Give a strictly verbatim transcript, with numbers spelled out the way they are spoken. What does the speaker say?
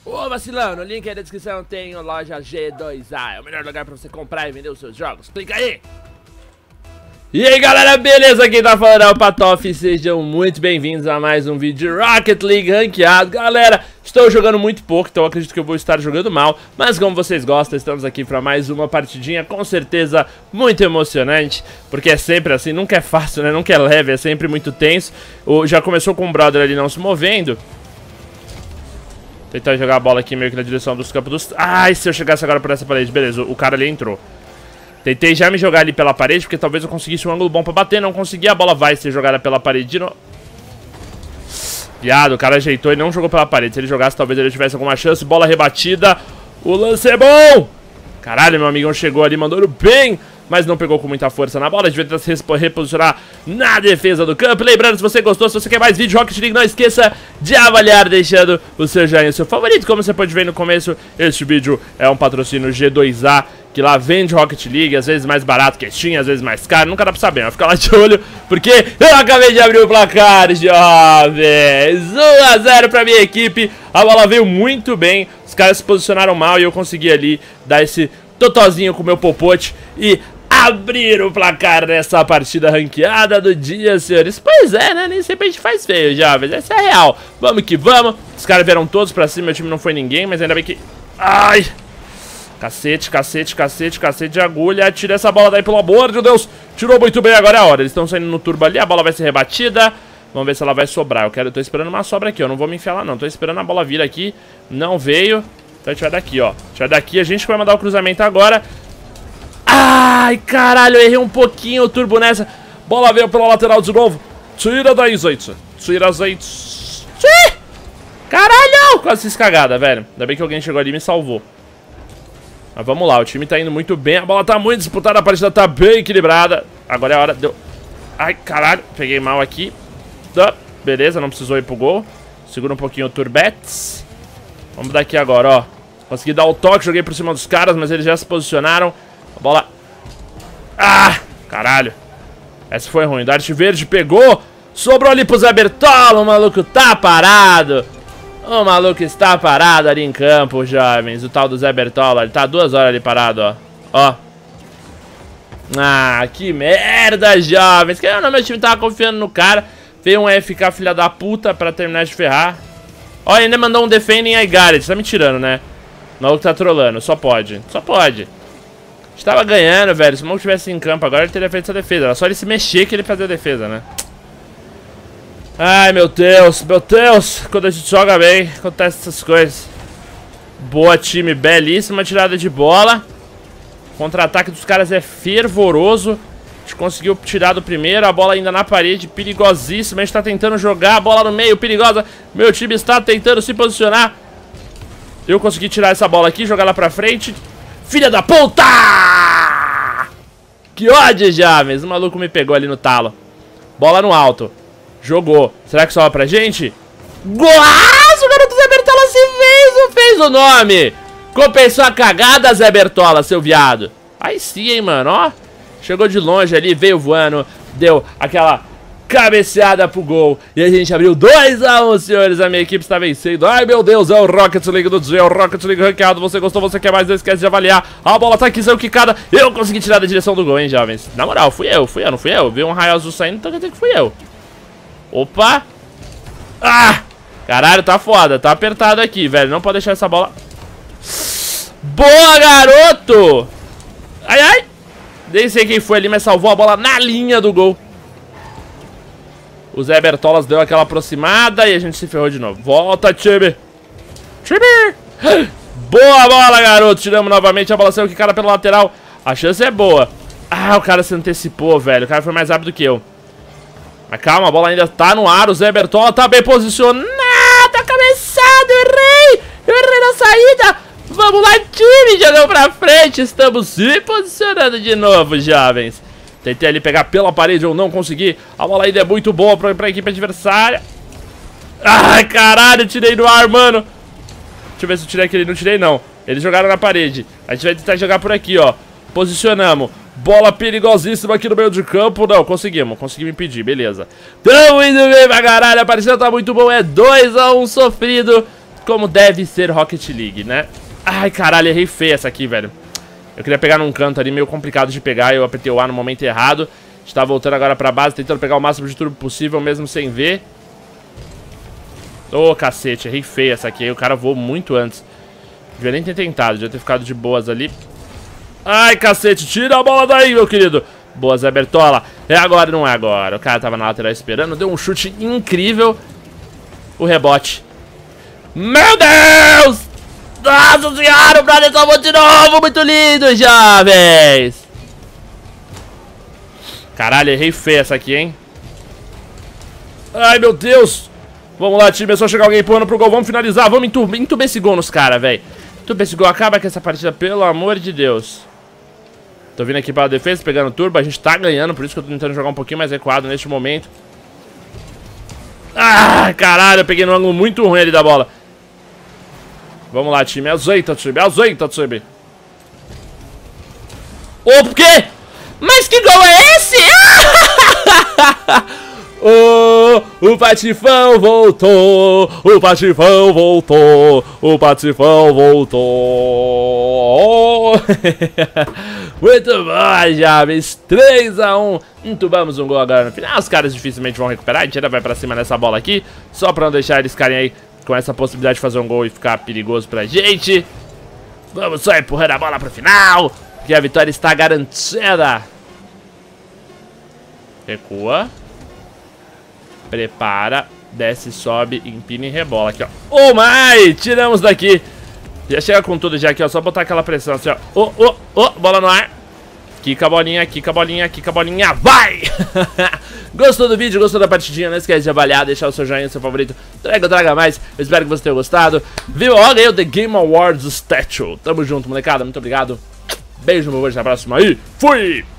Ô vacilão, no link aí da descrição tem a loja G dois A. É o melhor lugar pra você comprar e vender os seus jogos. Clica aí! E aí galera, beleza? Quem tá falando é o Patof. Sejam muito bem-vindos a mais um vídeo de Rocket League ranqueado. Galera, estou jogando muito pouco, então acredito que eu vou estar jogando mal. Mas como vocês gostam, estamos aqui pra mais uma partidinha, com certeza muito emocionante. Porque é sempre assim, nunca é fácil, né? Nunca é leve, é sempre muito tenso. O, já começou com o brother ali não se movendo. Tentar jogar a bola aqui meio que na direção dos campos dos... Ai, se eu chegasse agora por essa parede, beleza, o cara ali entrou. Tentei já me jogar ali pela parede, porque talvez eu conseguisse um ângulo bom pra bater. Não consegui, a bola vai ser jogada pela parede de novo. Viado, o cara ajeitou e não jogou pela parede. Se ele jogasse, talvez ele tivesse alguma chance. Bola rebatida. O lance é bom! Caralho, meu amigão chegou ali, mandou bem, mas não pegou com muita força na bola. Devia se reposicionar na defesa do campo. Lembrando, se você gostou, se você quer mais vídeo Rocket League, não esqueça de avaliar, deixando o seu joinha, o seu favorito. Como você pode ver no começo, este vídeo é um patrocínio G dois A, que lá vende Rocket League, às vezes mais barato que Steam, às vezes mais caro, nunca dá pra saber, mas fica lá de olho, porque eu acabei de abrir o placar, jovens. um a zero pra minha equipe, a bola veio muito bem, os caras se posicionaram mal e eu consegui ali dar esse totozinho com o meu popote e abrir o placar nessa partida ranqueada do dia, senhores. Pois é, né, nem sempre a gente faz feio, jovens, essa é a real. Vamos que vamos, os caras vieram todos pra cima, meu time não foi ninguém, mas ainda bem que... Ai... Cacete, cacete, cacete, cacete de agulha. Tira essa bola daí, pelo amor de Deus. Tirou muito bem, agora é a hora. Eles estão saindo no turbo ali, a bola vai ser rebatida. Vamos ver se ela vai sobrar. Eu quero, eu tô esperando uma sobra aqui, eu não vou me enfiar lá não. Tô esperando a bola vir aqui, não veio. Então a gente vai daqui, ó. A gente vai daqui, a gente vai mandar o cruzamento agora. Ai, caralho, eu errei um pouquinho o turbo nessa. Bola veio pela lateral de novo. Tira daí, Zeitz. Tira, Zeitz. Caralho, quase fiz cagada, velho. Ainda bem que alguém chegou ali e me salvou. Mas vamos lá, o time tá indo muito bem. A bola tá muito disputada, a partida tá bem equilibrada. Agora é a hora, deu... Ai, caralho, peguei mal aqui. Beleza, não precisou ir pro gol. Segura um pouquinho o Turbetes. Vamos daqui agora, ó. Consegui dar o toque, joguei por cima dos caras, mas eles já se posicionaram. A bola... Ah, caralho. Essa foi ruim, o Dart Verde pegou. Sobrou ali pro Zé Bertola, o maluco tá parado. O maluco está parado ali em campo, jovens. O tal do Zé Bertola, ele tá duas horas ali parado, ó. Ó. Ah, que merda, jovens. Que não, meu time tava confiando no cara. Veio um F K filha da puta pra terminar de ferrar. Ó, ainda mandou um defending I got it. Tá me tirando, né? O maluco tá trolando, só pode. Só pode. A gente tava ganhando, velho. Se o maluco tivesse em campo agora, ele teria feito essa defesa. Era só ele se mexer que ele fazia a defesa, né? Ai, meu Deus, meu Deus. Quando a gente joga bem, acontece essas coisas. Boa, time, belíssima tirada de bola. Contra-ataque dos caras é fervoroso. A gente conseguiu tirar do primeiro. A bola ainda na parede, perigosíssima. A gente tá tentando jogar a bola no meio, perigosa. Meu time está tentando se posicionar. Eu consegui tirar essa bola aqui, jogar lá pra frente. Filha da puta! Que ódio, jovens. O maluco me pegou ali no talo. Bola no alto. Jogou. Será que sobra pra gente? Golaço! O garoto Zé Bertola se fez, não fez o nome. Compensou a cagada, Zé Bertola, seu viado. Aí sim, hein, mano, ó. Chegou de longe ali, veio voando. Deu aquela cabeceada pro gol. E a gente abriu dois a um, senhores. A minha equipe está vencendo. Ai, meu Deus, é o Rocket League do dia. É o Rocket League ranqueado. Você gostou, você quer mais? Não esquece de avaliar. A bola tá aqui, saiu quicada. Eu consegui tirar da direção do gol, hein, jovens. Na moral, fui eu, fui eu, não fui eu. Vi um raio azul saindo, então quer dizer que fui eu. Opa! Ah! Caralho, tá foda, tá apertado aqui, velho. Não pode deixar essa bola. Boa, garoto! Ai, ai! Nem sei quem foi ali, mas salvou a bola na linha do gol. O Zé Bertolas deu aquela aproximada e a gente se ferrou de novo. Volta, time! Time! Boa bola, garoto! Tiramos novamente, a bola saiu quicada pela lateral. A chance é boa. Ah, o cara se antecipou, velho. O cara foi mais rápido que eu. Mas calma, a bola ainda tá no ar. O Zé Bertola tá bem posicionado. Tá cabeçado, eu errei. Eu errei na saída. Vamos lá, time, jogou pra frente. Estamos se posicionando de novo, jovens. Tentei ali pegar pela parede, eu não consegui. A bola ainda é muito boa pra, pra equipe adversária. Ai, caralho, tirei no ar, mano. Deixa eu ver se eu tirei aquele. Não tirei, não. Eles jogaram na parede. A gente vai tentar jogar por aqui, ó. Posicionamos. Bola perigosíssima aqui no meio de campo. Não, conseguimos, conseguimos impedir, beleza. Tamo indo bem pra caralho, a partida tá muito bom. É dois a um sofrido. como deve ser Rocket League, né? Ai, caralho, errei feio essa aqui, velho. Eu queria pegar num canto ali, meio complicado de pegar. Eu apertei o A no momento errado. A gente tá voltando agora pra base, tentando pegar o máximo de turbo possível, mesmo sem ver. Ô, oh, cacete, errei feio essa aqui. Aí o cara voou muito antes. Devia nem ter tentado, devia ter ficado de boas ali. Ai, cacete, tira a bola daí, meu querido. Boa, Zé Bertola. É agora, não é agora. O cara tava na lateral esperando, deu um chute incrível. O rebote. Meu Deus! Nossa senhora, o brother salvou de novo. Muito lindo, jovens. Caralho, errei feio essa aqui, hein? Ai, meu Deus. Vamos lá, time, é só chegar alguém empurrando pro gol. Vamos finalizar, vamos entubar, entubar esse gol nos caras, velho. Entubar esse gol, acaba com essa partida, pelo amor de Deus. Tô vindo aqui para a defesa, pegando turbo. A gente tá ganhando, por isso que eu tô tentando jogar um pouquinho mais recuado neste momento. Ah, caralho, eu peguei no ângulo muito ruim ali da bola. Vamos lá, time, azeita, time, azeita, time. O quê? Mas que gol é esse? Oh, o Patifão voltou, o Patifão voltou, o Patifão voltou. Muito bom, jovens, três a um. Entubamos um gol agora no final. Os caras dificilmente vão recuperar. A gente ainda vai pra cima nessa bola aqui, só pra não deixar eles ficarem aí com essa possibilidade de fazer um gol e ficar perigoso pra gente. Vamos só empurrando a bola pro final, porque a vitória está garantida. Recua. Prepara, desce, sobe, empina e rebola aqui, ó. Oh, my! Tiramos daqui. Já chega com tudo já aqui, ó. Só botar aquela pressão assim, ó. Oh, oh, oh, bola no ar. Quica a bolinha, quica a bolinha, quica a bolinha. Vai! Gostou do vídeo? Gostou da partidinha? Não esquece de avaliar, deixar o seu joinha, seu favorito. Traga, traga mais. Eu espero que você tenha gostado. Viu? Olha aí o The Game Awards Statue. Tamo junto, molecada. Muito obrigado. Beijo no meu, até a próxima aí. Fui!